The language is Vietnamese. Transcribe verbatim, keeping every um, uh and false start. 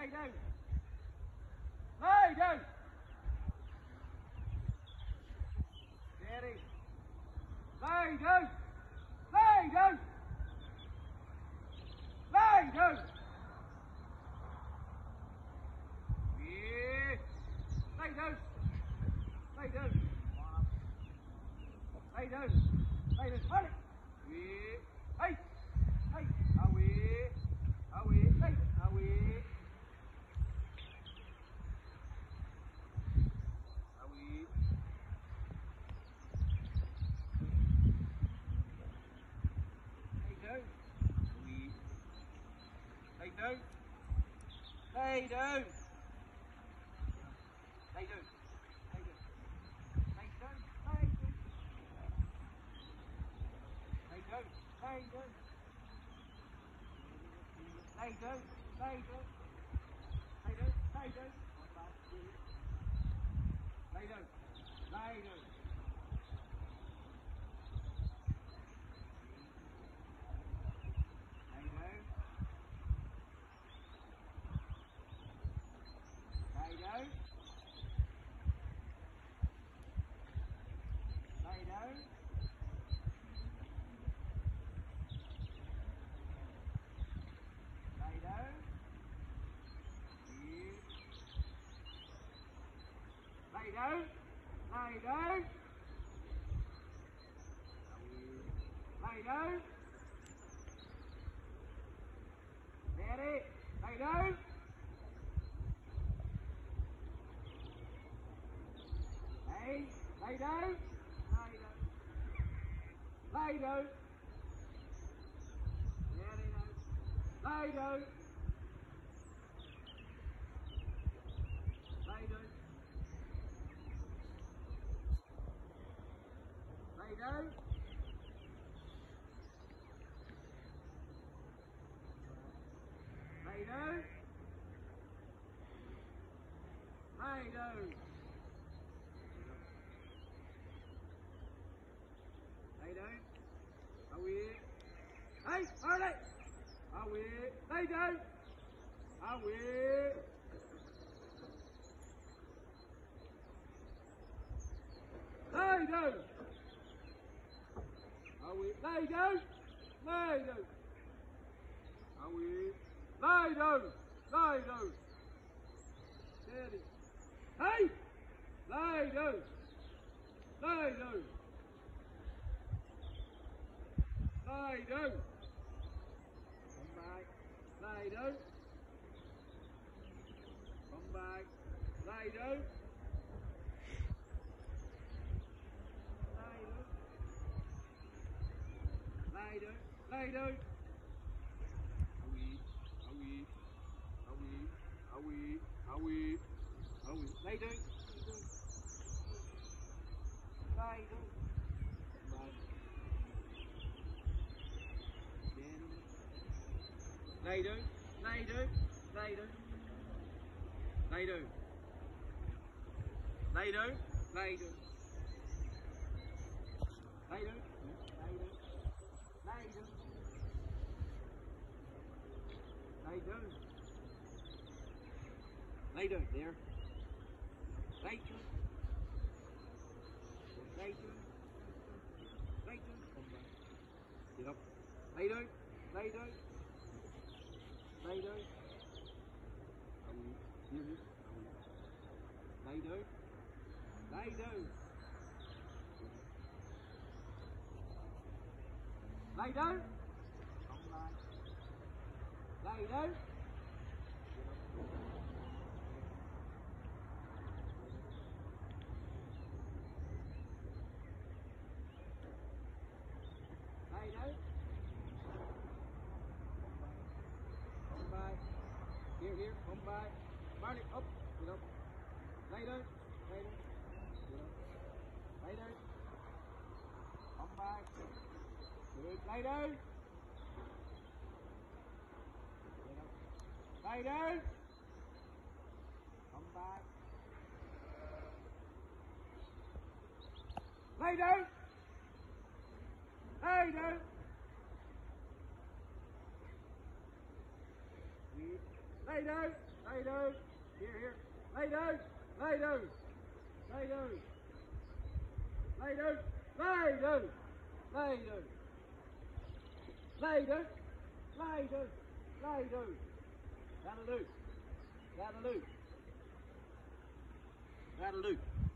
Lay down. Lay down. Steady. Lay down. Lay down. Lay down. Yeah. Lay down. Lay down. Lay down. Lay down. Hold it. Yeah. Hey. Hey. Away. Away. Hey. Away. Away. Lay down. Away. Lay down. Lay down. Lay down. Lay down. Lay down. Lay down. Lay down. Lay down. Lay down. Lay down. Lay down. Lay down. Lay down. Lay down. Lay down. Lay down. Lay down. Yeah. Lay down. Lay down. Lay down. Steady. Lay down. Hey. Lay down. Lay down. Lay down. Steady now. Lay down. Lay down. Lay down. Lay down. Lay down. Lay down. Away. Hey, hold it. Away. Lay down. Away. Lay down. Away. Lay down. Lay down. Away. Lay down. Lay down. Steady. Hey. Lay down. Lay down. Lay down. Come back. Lay down. Come back. Lay down. Lay down. Lay down. Away. Away. Away. Away. Away. Away. Lay down. Lay down. Come back. Lay down, lay down, lay down, lay down, lay down, lay down, lay down, lay down, lay down, lay down, there, lay down, lay down, lay down, come back, get up, lay down, lay down. Lay down. Here, here. Lay down. Lay down. Lay down. Không lại. Lay down. Lay down. Here, here, come back. Marty, up, get up. Lay down, lay down, get up. Lay down. Come back. Good, lay down. Get up. Lay down. Come back. Lay down. Lay down. Lay down. Lay down. Here, here. Lay down. Lay down. Lay down. Lay down. Lay down. Lay down. Lay down. Lay down. Lay down. That'll do. That'll do. That'll do.